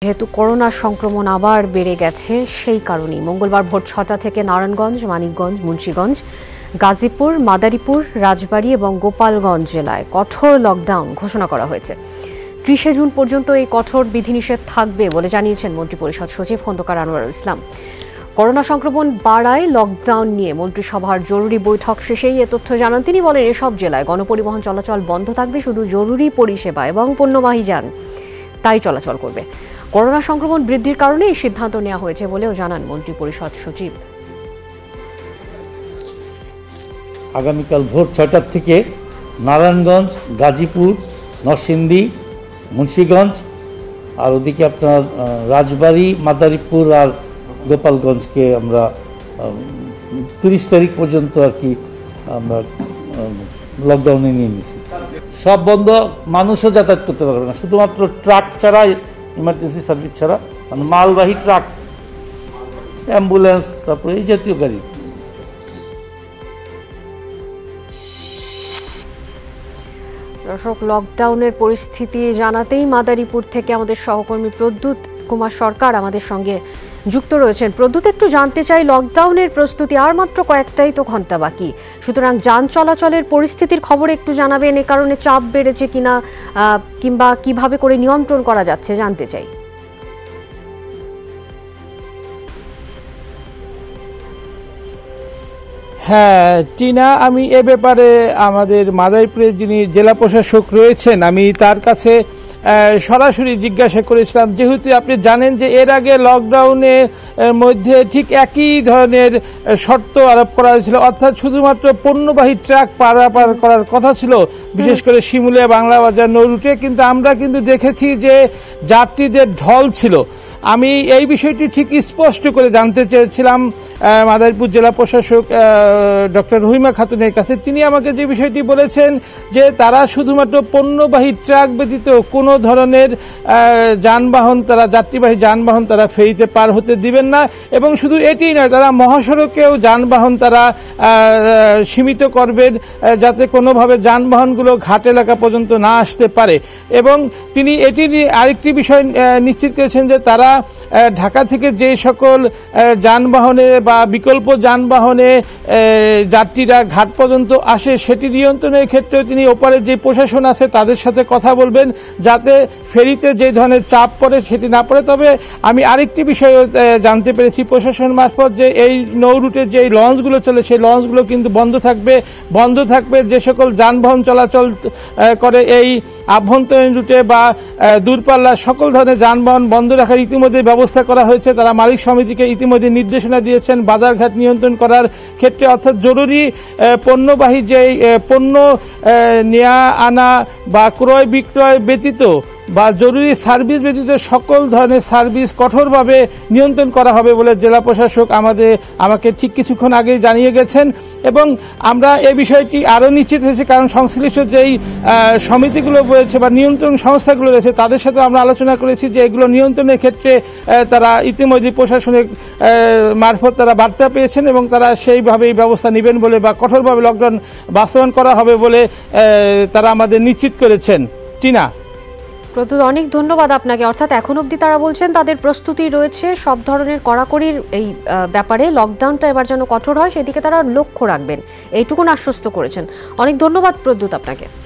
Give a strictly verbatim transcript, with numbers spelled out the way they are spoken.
যেহেতু করোনা সংক্রমণ আবার বেড়ে গেছে সেই কারণেই মঙ্গলবার ভোর ছটা থেকে নারায়ণগঞ্জ, মানিকগঞ্জ, মুন্সিগঞ্জ, গাজীপুর, মাদারীপুর, রাজবাড়ী এবং গোপালগঞ্জ জেলায় কঠোর লকডাউন ঘোষণা করা হয়েছে। ত্রিশে জুন পর্যন্ত এই কঠোর বিধিনিষেধ থাকবে বলে জানিয়েছেন মন্ত্রিপরিষদ সচিব খন্দকার আনোয়ারুল ইসলাম। করোনা সংক্রমণ বাড়ায় লকডাউন নিয়ে মন্ত্রিসভার জরুরি বৈঠক শেষেই এ তথ্য জানান তিনি। বলেন, এসব জেলায় গণপরিবহন চলাচল বন্ধ থাকবে, শুধু জরুরি পরিষেবা এবং পণ্যবাহী যান তাই চলাচল করবে। করোনা সংক্রমণ বৃদ্ধির কারণে এই সিদ্ধান্ত নেওয়া হয়েছে বলেও জানান মন্ত্রিপরিষদ সচিব। আগামীকাল ভোর ছয়টার থেকে নারায়ণগঞ্জ, গাজীপুর, নরসিংদী, মুন্সিগঞ্জ আর ওদিকে আপনার রাজবাড়ী, মাদারীপুর আর গোপালগঞ্জকে আমরা তিরিশ তারিখ পর্যন্ত আর কি আমরা লকডাউনে নিয়ে নিয়েছি। সব বন্ধ, মানুষও যাতায়াত করতে পারবে না, শুধুমাত্র ট্রাক ছাড়া, ইমার্জেন্সি সার্ভিস ছাড়া, মানে মালবাহী ট্রাক, অ্যাম্বুলেন্স, তারপরে এই জাতীয় গাড়ি। দর্শক, লকডাউনের পরিস্থিতি জানাতেই মাদারীপুর থেকে আমাদের সহকর্মী প্রদ্যুৎ কুমার সরকার আমাদের সঙ্গে যুক্ত রয়েছেন। প্রদ্যুৎ, একটু জানতে চাই, লকডাউনের প্রস্তুতি আর মাত্র কয়েকটাই তো ঘন্টা বাকি, সুতরাং যান চলাচলের পরিস্থিতির খবর একটু জানাবেন। এ কারণে চাপ বেড়েছে কিনা কিংবা কিভাবে করে নিয়ন্ত্রণ করা যাচ্ছে জানতে চাই। হ্যাঁ টিনা, আমি এ ব্যাপারে আমাদের মাদারীপুরের যিনি জেলা প্রশাসক রয়েছেন আমি তার কাছে সরাসরি জিজ্ঞাসা করেছিলাম, যেহেতু আপনি জানেন যে এর আগে লকডাউনের মধ্যে ঠিক একই ধরনের শর্ত আরোপ করা হয়েছিল, অর্থাৎ শুধুমাত্র পণ্যবাহী ট্রাক পারাপার করার কথা ছিল, বিশেষ করে শিমুলিয়া বাংলা বাজার নৌ রুটে, কিন্তু আমরা কিন্তু দেখেছি যে যাত্রীদের ঢল ছিল। আমি এই বিষয়টি ঠিক স্পষ্ট করে জানতে চেয়েছিলাম মাদারীপুর জেলা প্রশাসক ডক্টর রহিমা খাতুনের কাছে। তিনি আমাকে যে বিষয়টি বলেছেন যে তারা শুধুমাত্র পণ্যবাহী ট্রাক ব্যতীত কোনো ধরনের যানবাহন, তারা যাত্রীবাহী যানবাহন তারা ফেরিতে পার হতে দিবেন না, এবং শুধু এটি নয়, তারা মহাসড়কেও যানবাহন তারা সীমিত করবেন যাতে কোনোভাবে যানবাহনগুলো ঘাট এলাকা পর্যন্ত না আসতে পারে। এবং তিনি এটি আরেকটি বিষয় নিশ্চিত করেছেন যে তারা ঢাকা থেকে যে সকল যানবাহনে বা বিকল্প যানবাহনে যাত্রীরা ঘাট পর্যন্ত আসে সেটি নিয়ন্ত্রণের ক্ষেত্রেও তিনি ওপারে যে প্রশাসন আছে তাদের সাথে কথা বলবেন যাতে ফেরিতে যে ধরনের চাপ পড়ে সেটি না পড়ে। তবে আমি আরেকটি বিষয় জানতে পেরেছি প্রশাসন মারফত যে এই নৌ রুটে যে লঞ্চগুলো চলে সেই লঞ্চগুলো কিন্তু বন্ধ থাকবে। বন্ধ থাকবে যে সকল যানবাহন চলাচল করে এই আভ্যন্তরীণ রুটে বা দূরপাল্লার সকল ধরনের যানবাহন বন্ধ রাখার ইতিমধ্যে ব্যবস্থা করা হয়েছে। তারা মালিক সমিতিকে ইতিমধ্যে নির্দেশনা দিয়েছেন বাজারঘাট নিয়ন্ত্রণ করার ক্ষেত্রে, অর্থাৎ জরুরি পণ্যবাহী যে পণ্য নেয়া আনা বা ক্রয় বিক্রয় ব্যতীত বা জরুরি সার্ভিস ব্যতীত সকল ধরনের সার্ভিস কঠোরভাবে নিয়ন্ত্রণ করা হবে বলে জেলা প্রশাসক আমাদের আমাকে ঠিক কিছুক্ষণ আগে জানিয়ে গেছেন। এবং আমরা এই বিষয়টি আরও নিশ্চিত হয়েছে, কারণ সংশ্লিষ্ট যেই সমিতিগুলো রয়েছে বা নিয়ন্ত্রণ সংস্থাগুলো রয়েছে তাদের সাথে আমরা আলোচনা করেছি যে এগুলো নিয়ন্ত্রণের ক্ষেত্রে তারা ইতিমধ্যে প্রশাসনের মারফত তারা বার্তা পেয়েছেন এবং তারা সেইভাবেই ব্যবস্থা নেবেন বলে বা কঠোরভাবে লকডাউন বাস্তবায়ন করা হবে বলে তারা আমাদের নিশ্চিত করেছেন। টিনা, প্রদ্যুৎ, অনেক ধন্যবাদ আপনাকে। অর্থাৎ এখন অবধি তারা বলছেন তাদের প্রস্তুতি রয়েছে সব ধরনের কড়াকড়ির এই ব্যাপারে, লকডাউনটা এবার যেন কঠোর হয় সেদিকে তারা লক্ষ্য রাখবেন, এইটুকুন আশ্বস্ত করেছেন। অনেক ধন্যবাদ প্রদ্যুৎ আপনাকে।